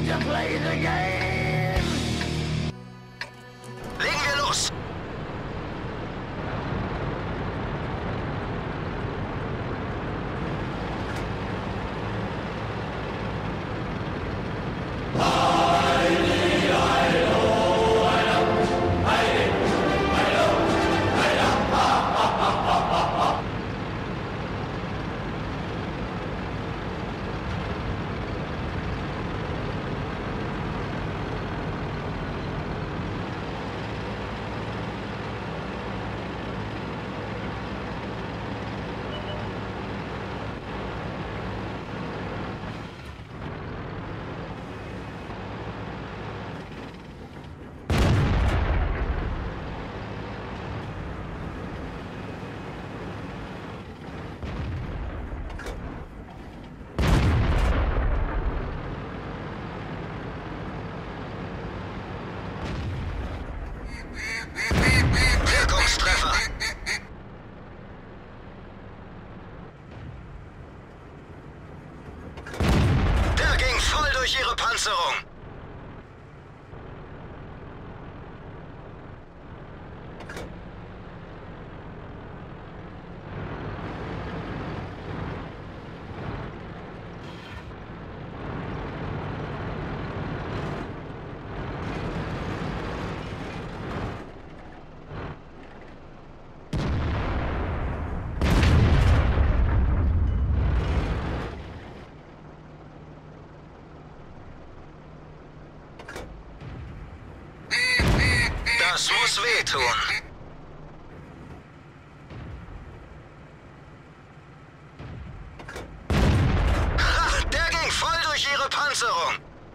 to play the game. Legen wir los! Ihre Panzerung! Das muss wehtun. Ha, der ging voll durch Ihre Panzerung.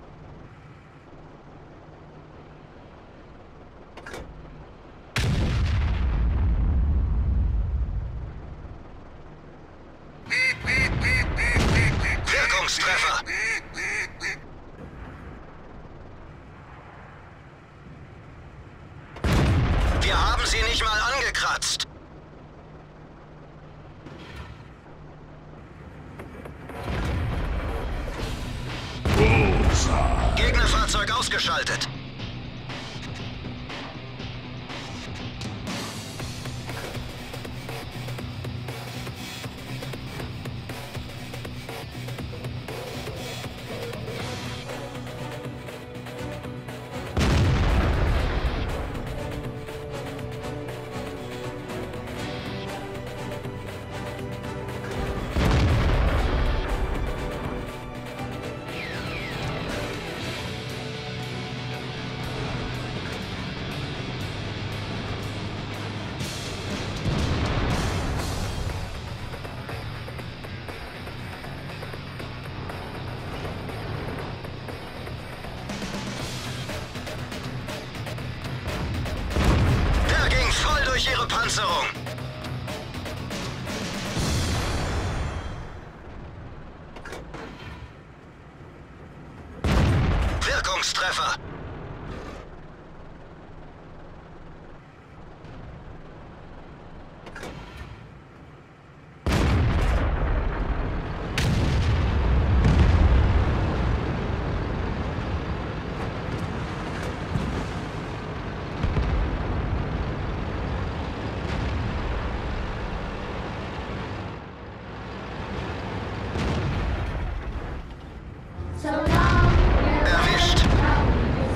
Wirkungstreffer. Wir haben sie nicht mal angekratzt. Gegnerfahrzeug ausgeschaltet. Durch Ihre Panzerung. Wirkungstreffer. Erwischt.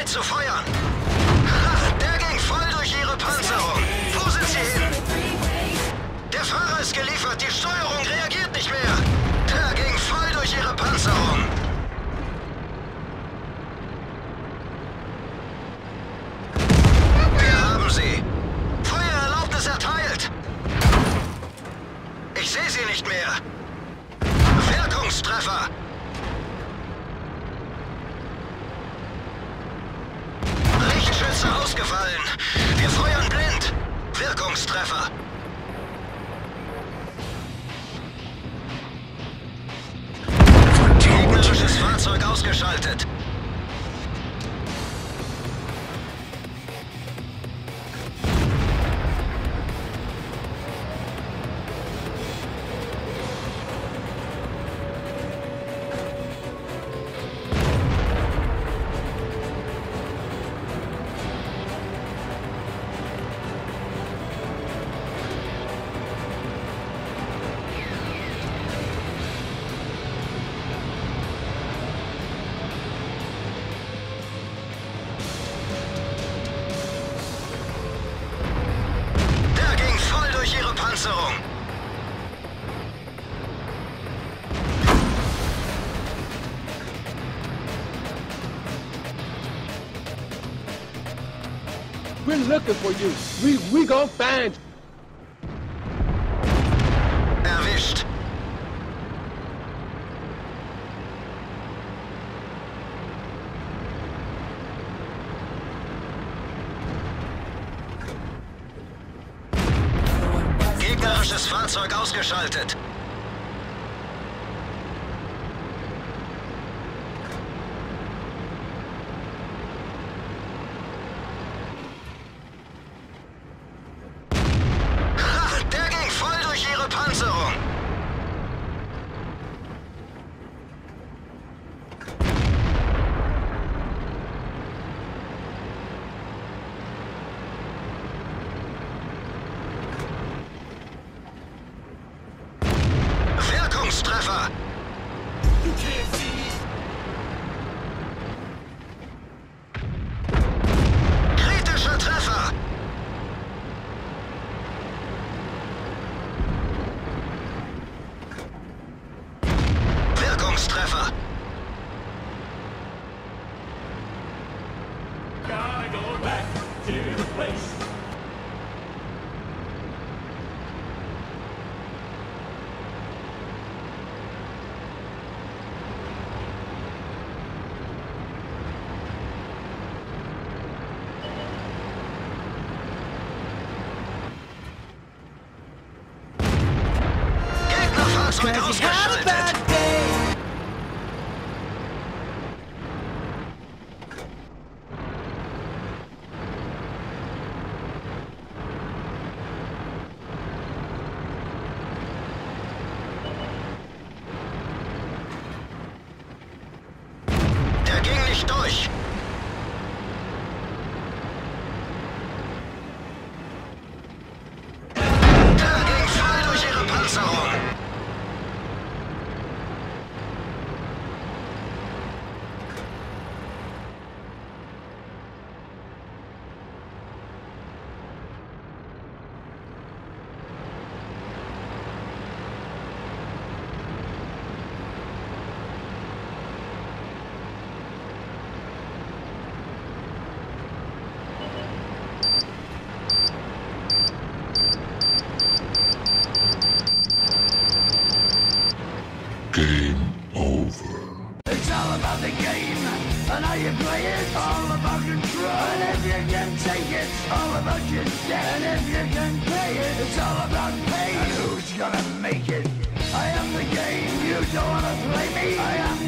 zu feuern. Ha, der ging voll durch ihre Panzerung. Wo sind sie hin? Der Fahrer ist geliefert, die Steuerung reagiert nicht mehr. Der ging voll durch ihre Panzerung. Wir haben sie. Feuererlaubnis erteilt. Ich sehe sie nicht mehr. Wirkungstreffer. Richtschütze ausgefallen. Wir feuern blind. Wirkungstreffer. Gegnerisches Fahrzeug ausgeschaltet. Panzerung. We're looking for you. We gonna find you. Erwischt. Gegnerisches Fahrzeug ausgeschaltet. Ha, der ging voll durch ihre Panzerung. Treffer. Kritischer Treffer. Wirkungstreffer. Gotta go back to the place. Fahrzeug ausgeschaltet. Der ging nicht durch. Der ging voll durch ihre Panzerung. Game over. It's all about the game and how you play it. All about control. And if you can take it, all about your debt. And if you can play it, it's all about pain. And who's gonna make it? I am the game. You don't wanna play me. I am